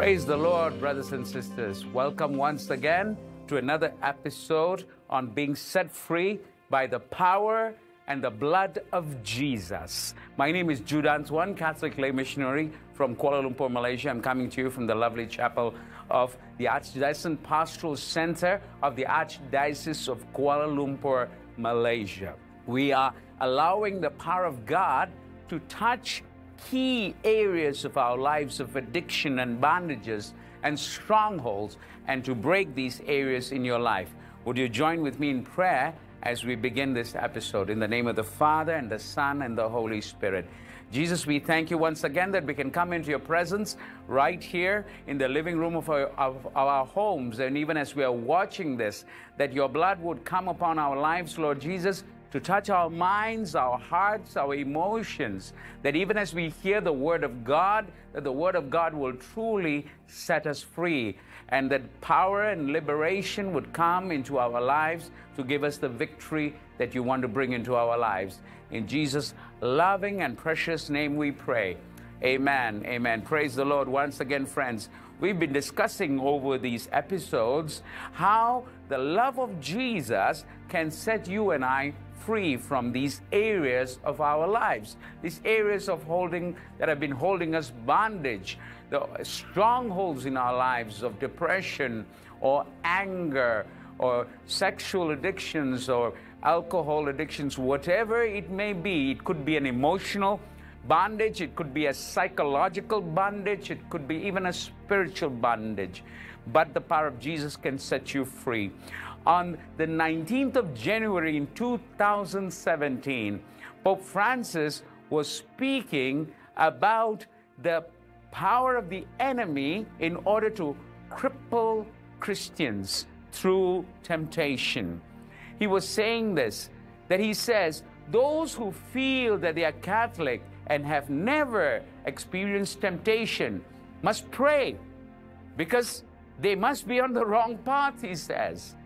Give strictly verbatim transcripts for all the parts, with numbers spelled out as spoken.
Praise the Lord, brothers and sisters. Welcome once again to another episode on being set free by the power and the blood of Jesus. My name is Jude Antoine, Catholic lay missionary from Kuala Lumpur, Malaysia. I'm coming to you from the lovely chapel of the Archdiocesan Pastoral Center of the Archdiocese of Kuala Lumpur, Malaysia. We are allowing the power of God to touch key areas of our lives of addiction and bondages and strongholds, and to break these areas in your life. Would you join with me in prayer as we begin this episode? In the name of the Father, and the Son, and the Holy Spirit. Jesus, we thank you once again that we can come into your presence right here in the living room of our, of our homes. And even as we are watching this, that your blood would come upon our lives, Lord Jesus, to touch our minds, our hearts, our emotions, that even as we hear the word of God, that the word of God will truly set us free, and that power and liberation would come into our lives to give us the victory that you want to bring into our lives. In Jesus' loving and precious name we pray. Amen. Amen. Praise the Lord. Once again, friends, we've been discussing over these episodes how the love of Jesus can set you and I free from these areas of our lives, these areas of holding that have been holding us bondage, the strongholds in our lives of depression or anger or sexual addictions or alcohol addictions, whatever it may be. It could be an emotional bondage, it could be a psychological bondage, it could be even a spiritual bondage. But the power of Jesus can set you free. On the nineteenth of January in two thousand seventeen, Pope Francis was speaking about the power of the enemy in order to cripple Christians through temptation. He was saying this, that he says, those who feel that they are Catholic and have never experienced temptation must pray, because they must be on the wrong path, he says.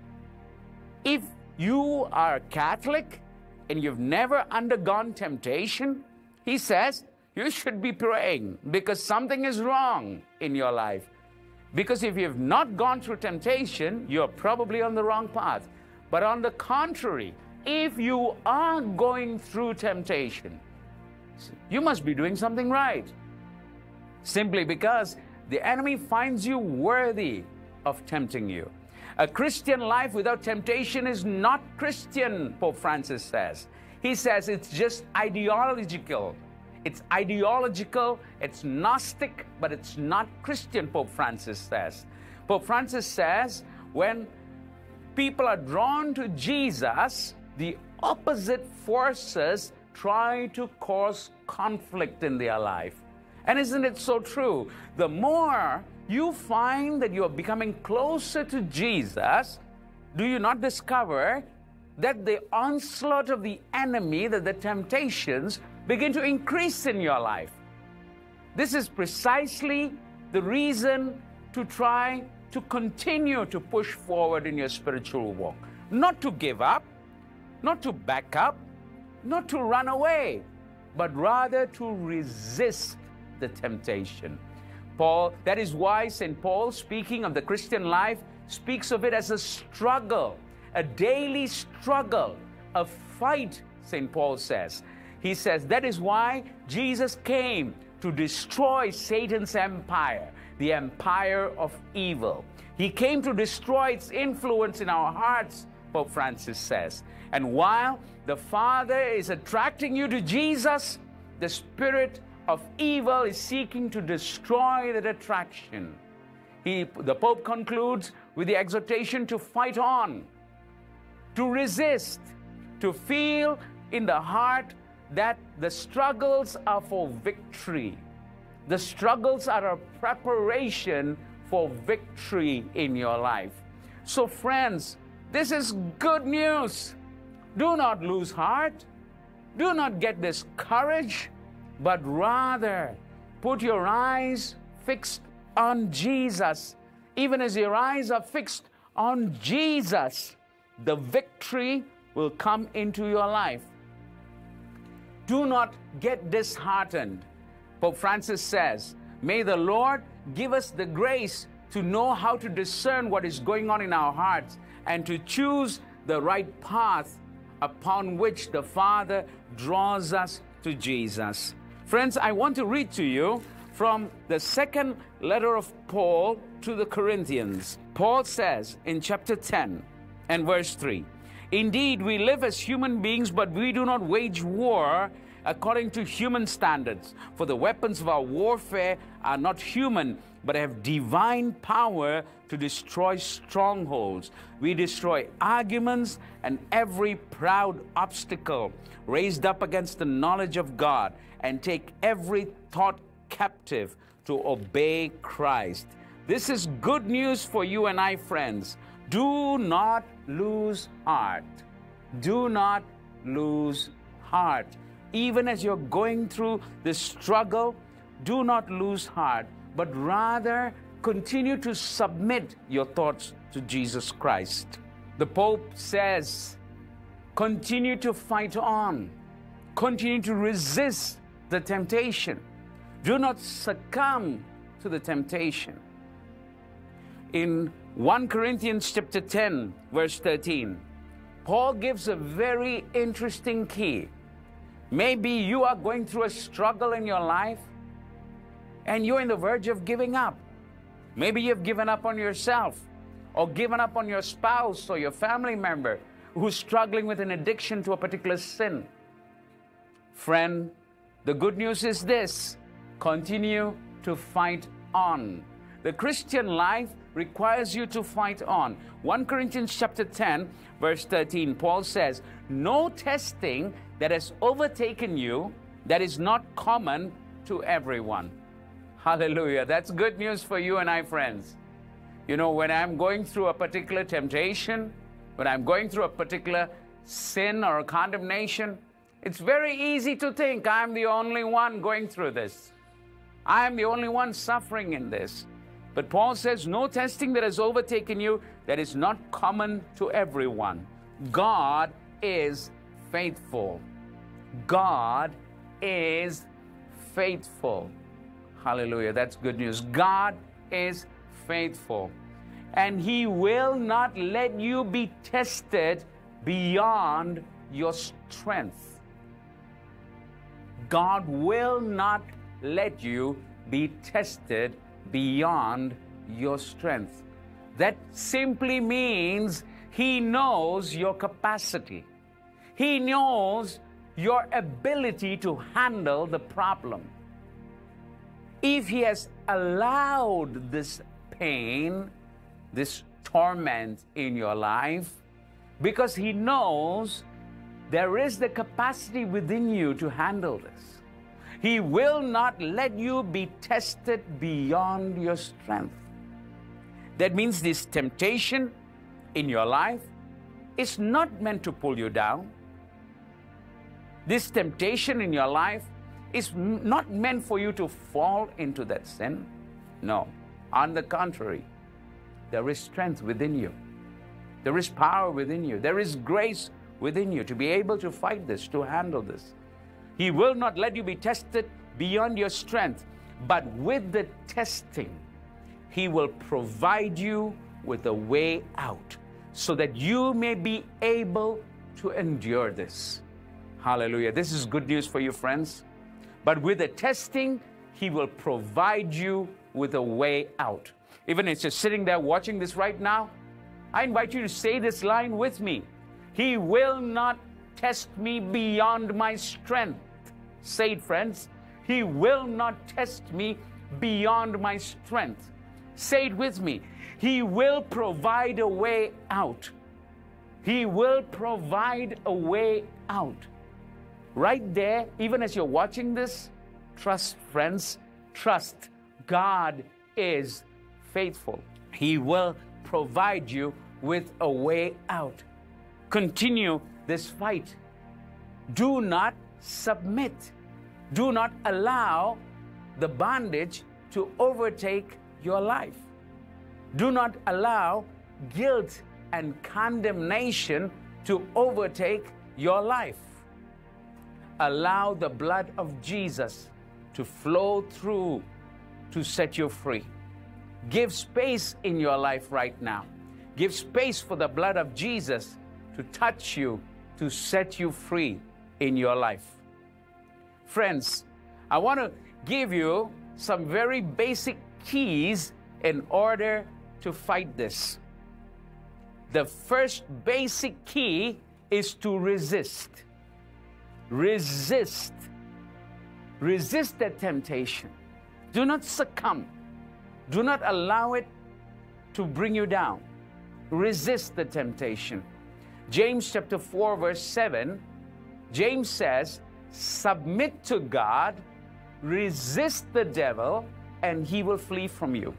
If you are Catholic and you've never undergone temptation, he says, you should be praying, because something is wrong in your life. Because if you've not gone through temptation, you're probably on the wrong path. But on the contrary, if you are going through temptation, you must be doing something right. Simply because the enemy finds you worthy of tempting you. A Christian life without temptation is not Christian, Pope Francis says. He says it's just ideological. It's ideological, it's Gnostic, but it's not Christian, Pope Francis says. Pope Francis says when people are drawn to Jesus, the opposite forces try to cause conflict in their life. And isn't it so true? The more you find that you are becoming closer to Jesus, do you not discover that the onslaught of the enemy, that the temptations begin to increase in your life? This is precisely the reason to try to continue to push forward in your spiritual walk. Not to give up, not to back up, not to run away, but rather to resist the temptation. Paul, that is why Saint Paul, speaking of the Christian life, speaks of it as a struggle, a daily struggle, a fight, Saint Paul says. He says that is why Jesus came to destroy Satan's empire, the empire of evil. He came to destroy its influence in our hearts, Pope Francis says. And while the Father is attracting you to Jesus, the spirit of evil is seeking to destroy that attraction. He, the Pope concludes with the exhortation to fight on, to resist, to feel in the heart that the struggles are for victory. The struggles are a preparation for victory in your life. So friends, this is good news. Do not lose heart. Do not get discouraged, but rather put your eyes fixed on Jesus. Even as your eyes are fixed on Jesus, the victory will come into your life. Do not get disheartened. Pope Francis says, May the Lord give us the grace to know how to discern what is going on in our hearts and to choose the right path upon which the Father draws us to Jesus. Friends, I want to read to you from the second letter of Paul to the Corinthians. Paul says in chapter ten and verse three, "Indeed, we live as human beings, but we do not wage war according to human standards. For the weapons of our warfare are not human, but have divine power to destroy strongholds. We destroy arguments and every proud obstacle raised up against the knowledge of God, and take every thought captive to obey Christ." This is good news for you and I, friends. Do not lose heart. Do not lose heart. Even as you're going through this struggle, do not lose heart, but rather continue to submit your thoughts to Jesus Christ. The Pope says, continue to fight on. Continue to resist the temptation. Do not succumb to the temptation. In First Corinthians chapter ten, verse thirteen, Paul gives a very interesting key. Maybe you are going through a struggle in your life and you're on the verge of giving up. Maybe you've given up on yourself or given up on your spouse or your family member who's struggling with an addiction to a particular sin. Friend, the good news is this: continue to fight on. The Christian life requires you to fight on. First Corinthians chapter ten, verse thirteen, Paul says, "No testing that has overtaken you that is not common to everyone." Hallelujah. That's good news for you and I, friends. You know, when I'm going through a particular temptation, when I'm going through a particular sin or a condemnation, it's very easy to think I'm the only one going through this. I'm the only one suffering in this. But Paul says, no testing that has overtaken you that is not common to everyone. God is faithful. God is faithful. Hallelujah. That's good news. God is faithful. And He will not let you be tested beyond your strength. God will not let you be tested beyond your strength. That simply means He knows your capacity. He knows your ability to handle the problem. If He has allowed this pain, this torment in your life, because He knows there is the capacity within you to handle this, He will not let you be tested beyond your strength. That means this temptation in your life is not meant to pull you down. This temptation in your life is not meant for you to fall into that sin. No. On the contrary, there is strength within you. There is power within you. There is grace within you to be able to fight this, to handle this. He will not let you be tested beyond your strength, but with the testing, He will provide you with a way out so that you may be able to endure this. Hallelujah. This is good news for you, friends. But with the testing, He will provide you with a way out. Even if you're sitting there watching this right now, I invite you to say this line with me. He will not test me beyond my strength. Say it, friends. He will not test me beyond my strength. Say it with me. He will provide a way out. He will provide a way out. Right there, even as you're watching this, trust, friends, trust. God is faithful. He will provide you with a way out. Continue this fight. Do not submit. Do not allow the bondage to overtake your life. Do not allow guilt and condemnation to overtake your life. Allow the blood of Jesus to flow through to set you free. Give space in your life right now. Give space for the blood of Jesus to touch you, to set you free in your life. Friends, I want to give you some very basic keys in order to fight this. The first basic key is to resist. Resist. Resist the temptation. Do not succumb. Do not allow it to bring you down. Resist the temptation. James chapter four verse seven, James says, submit to God, resist the devil, and he will flee from you.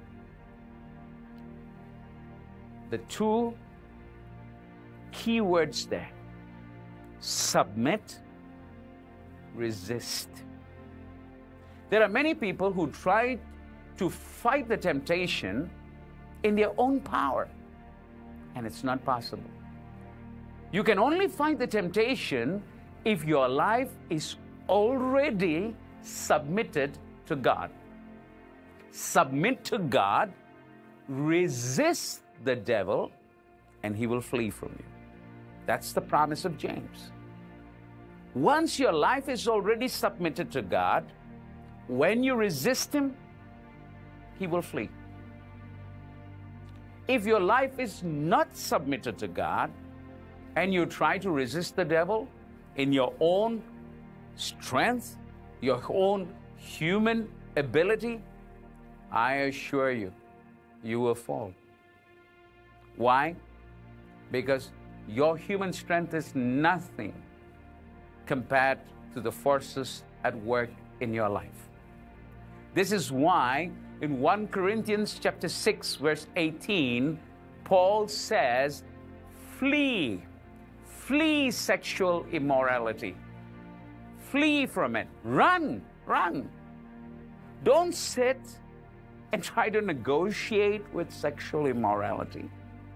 The two key words there: submit, resist. There are many people who try to fight the temptation in their own power, and it's not possible. You can only fight the temptation if your life is already submitted to God. Submit to God, resist the devil, and he will flee from you. That's the promise of James. Once your life is already submitted to God, when you resist him, he will flee. If your life is not submitted to God and you try to resist the devil in your own strength, your own human ability, I assure you, you will fall. Why? Because your human strength is nothing compared to the forces at work in your life. This is why in First Corinthians chapter six verse eighteen, Paul says, flee, flee sexual immorality. Flee from it. Run, run. Don't sit and try to negotiate with sexual immorality.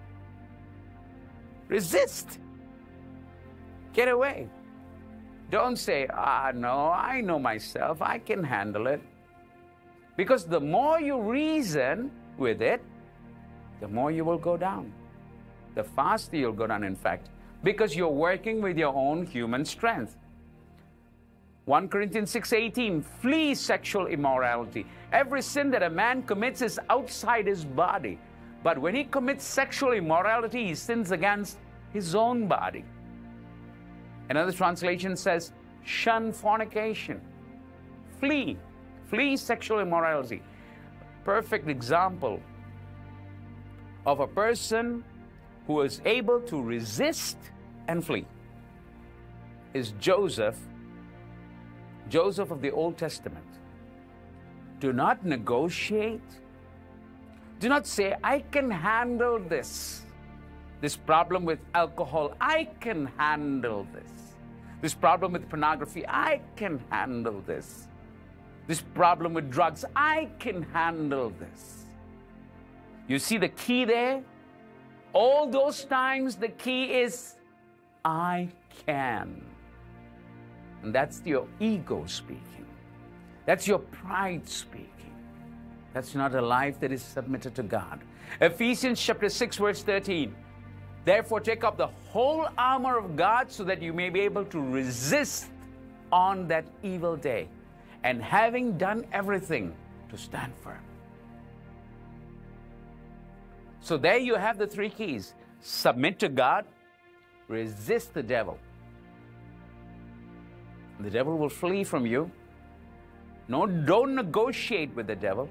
Resist. Get away. Don't say, ah, no, I know myself, I can handle it. Because the more you reason with it, the more you will go down. The faster you'll go down, in fact, because you're working with your own human strength. First Corinthians six eighteen, flee sexual immorality. Every sin that a man commits is outside his body. But when he commits sexual immorality, he sins against his own body. Another translation says, shun fornication. Flee. Flee sexual immorality. Perfect example of a person who is able to resist and flee is Joseph, Joseph of the Old Testament. Do not negotiate. Do not say, I can handle this. This problem with alcohol, I can handle this. This problem with pornography, I can handle this. This problem with drugs, I can handle this. You see the key there? All those times the key is, I can. And that's your ego speaking. That's your pride speaking. That's not a life that is submitted to God. Ephesians chapter six verse thirteen. Therefore take up the whole armor of God so that you may be able to resist on that evil day. And having done everything, to stand firm. So there you have the three keys. Submit to God, resist the devil. The devil will flee from you. No, don't negotiate with the devil,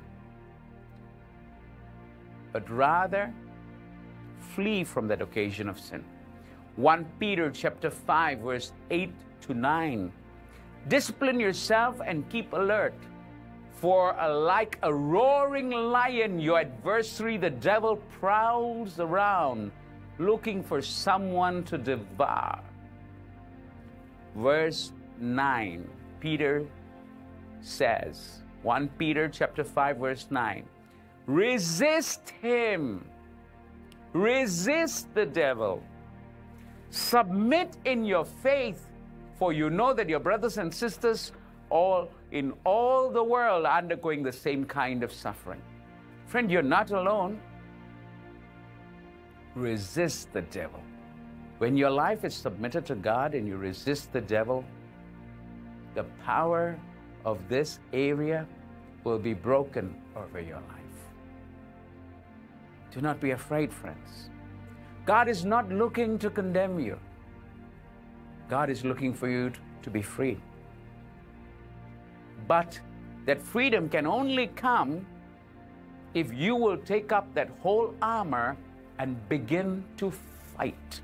but rather flee from that occasion of sin. First Peter chapter five verse eight to nine. Discipline yourself and keep alert, for a, like a roaring lion, your adversary, the devil, prowls around looking for someone to devour. Verse nine, Peter says, First Peter chapter five verse nine, resist him, resist the devil, submit in your faith, for you know that your brothers and sisters all in all the world are undergoing the same kind of suffering. Friend, you're not alone. Resist the devil. When your life is submitted to God and you resist the devil, the power of this area will be broken over your life. Do not be afraid, friends. God is not looking to condemn you. God is looking for you to be free. But that freedom can only come if you will take up that whole armor and begin to fight.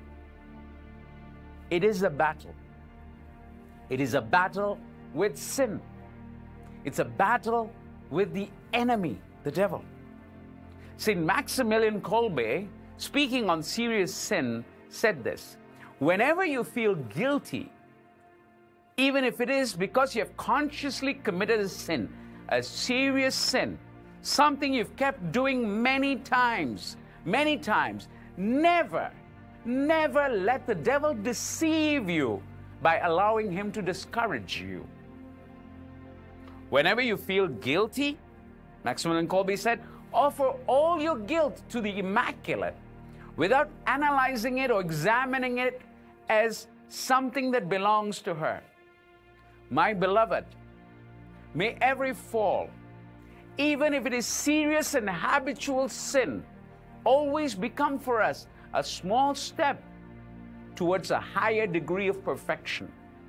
It is a battle. It is a battle with sin. It's a battle with the enemy, the devil. Saint Maximilian Kolbe, speaking on serious sin, said this: whenever you feel guilty, even if it is because you have consciously committed a sin, a serious sin, something you've kept doing many times, many times, never, never let the devil deceive you by allowing him to discourage you. Whenever you feel guilty, Maximilian Kolbe said, offer all your guilt to the Immaculate without analyzing it or examining it as something that belongs to her. My beloved, may every fall, even if it is serious and habitual sin, always become for us a small step towards a higher degree of perfection.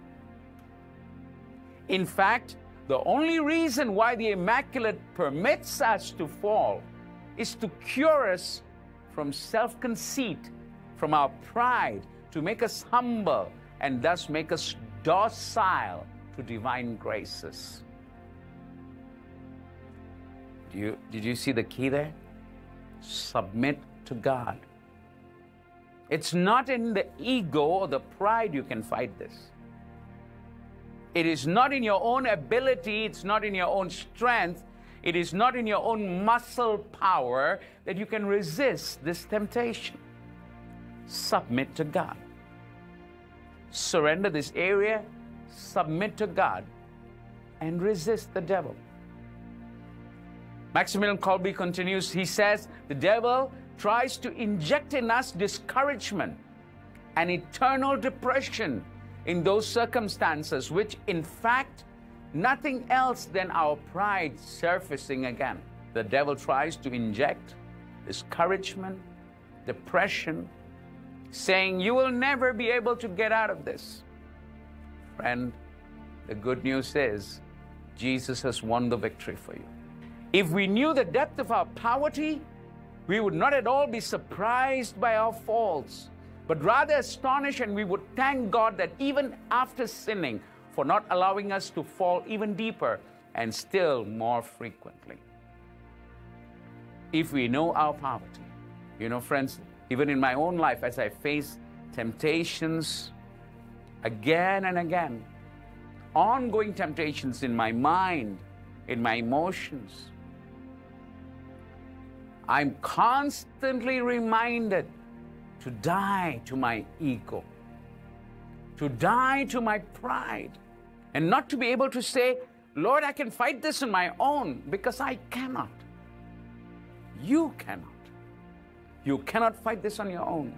In fact, the only reason why the Immaculate permits us to fall is to cure us from self-conceit, from our pride, to make us humble and thus make us docile to divine graces. Do you, did you see the key there? Submit to God. It's not in the ego or the pride you can fight this. It is not in your own ability, it's not in your own strength, it is not in your own muscle power that you can resist this temptation. Submit to God. Surrender this area, submit to God, and resist the devil. Maximilian Kolbe continues, he says, the devil tries to inject in us discouragement and eternal depression in those circumstances, which in fact, nothing else than our pride surfacing again. The devil tries to inject discouragement, depression, saying you will never be able to get out of this. Friend, the good news is Jesus has won the victory for you. If we knew the depth of our poverty, we would not at all be surprised by our faults, but rather astonished, and we would thank God that even after sinning, for not allowing us to fall even deeper and still more frequently. If we know our poverty, you know, friends, even in my own life, as I face temptations again and again, ongoing temptations in my mind, in my emotions, I'm constantly reminded to die to my ego, to die to my pride, and not to be able to say, Lord, I can fight this on my own, because I cannot. You cannot. You cannot fight this on your own.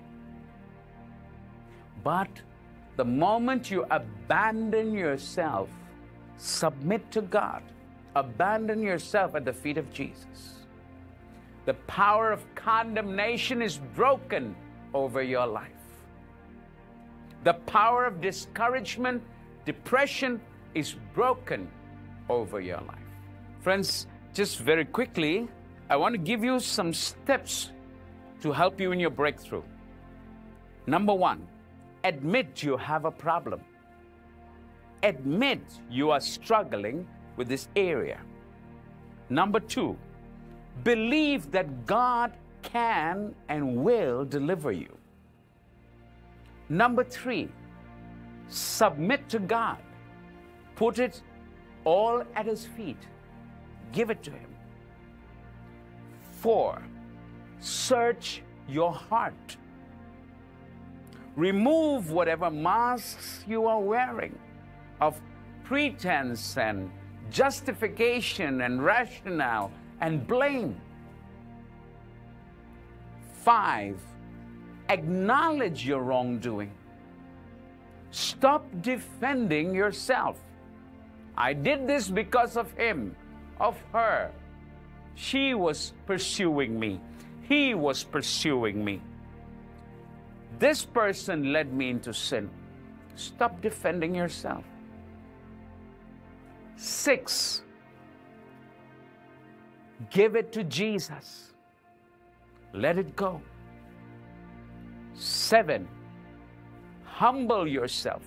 But the moment you abandon yourself, submit to God, abandon yourself at the feet of Jesus, the power of condemnation is broken over your life. The power of discouragement, depression is broken over your life. Friends, just very quickly, I want to give you some steps to help you in your breakthrough. Number one, admit you have a problem. Admit you are struggling with this area. Number two, believe that God can and will deliver you. Number three, submit to God. Put it all at His feet. Give it to Him. Four, search your heart. Remove whatever masks you are wearing of pretense and justification and rationale and blame. Five, acknowledge your wrongdoing. Stop defending yourself. I did this because of him, of her. She was pursuing me. He was pursuing me. This person led me into sin. Stop defending yourself. Six, give it to Jesus. Let it go. Seven, humble yourself.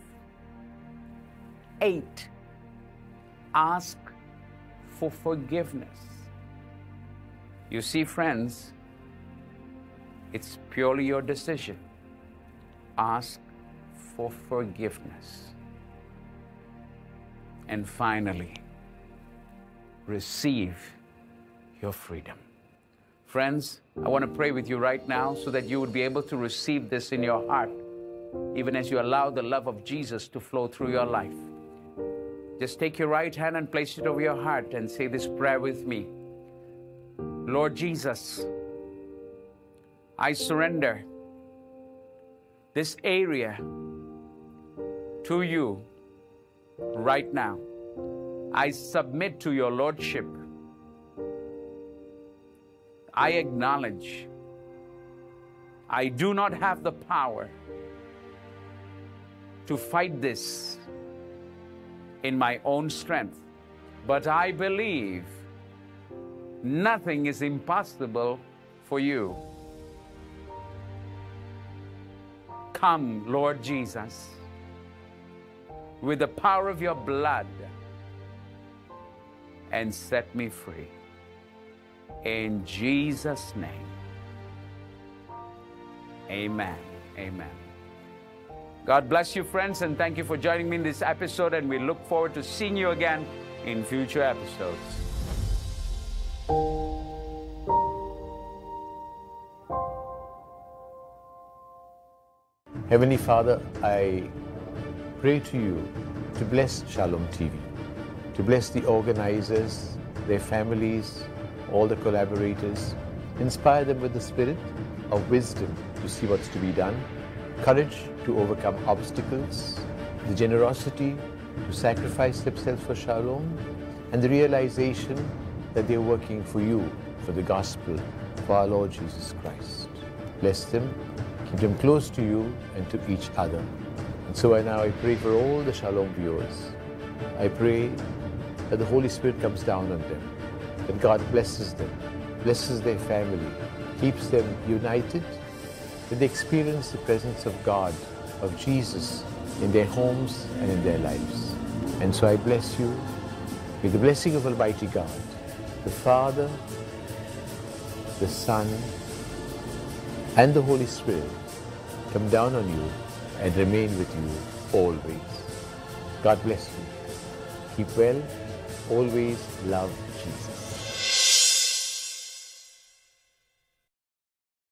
Eight, ask for forgiveness. You see, friends, it's purely your decision. Ask for forgiveness. And finally, receive your freedom. Friends, I want to pray with you right now so that you would be able to receive this in your heart, even as you allow the love of Jesus to flow through your life. Just take your right hand and place it over your heart and say this prayer with me. Lord Jesus, I surrender this area to you right now. I submit to your Lordship. I acknowledge I do not have the power to fight this in my own strength, but I believe nothing is impossible for you. Come, Lord Jesus, with the power of your blood and set me free. In Jesus' name, amen. Amen. God bless you, friends, and thank you for joining me in this episode, and we look forward to seeing you again in future episodes. Heavenly Father, I pray to you to bless Shalom T V, to bless the organizers, their families, all the collaborators, inspire them with the spirit of wisdom to see what's to be done, courage to overcome obstacles, the generosity to sacrifice themselves for Shalom, and the realization that they're working for you, for the gospel, for our Lord Jesus Christ. Bless them, keep them close to you and to each other. And so I now I pray for all the Shalom viewers. I pray that the Holy Spirit comes down on them, that God blesses them, blesses their family, keeps them united, that they experience the presence of God, of Jesus, in their homes and in their lives. And so I bless you with the blessing of Almighty God, the Father, the Son, and the Holy Spirit come down on you and remain with you always. God bless you. Keep well. Always love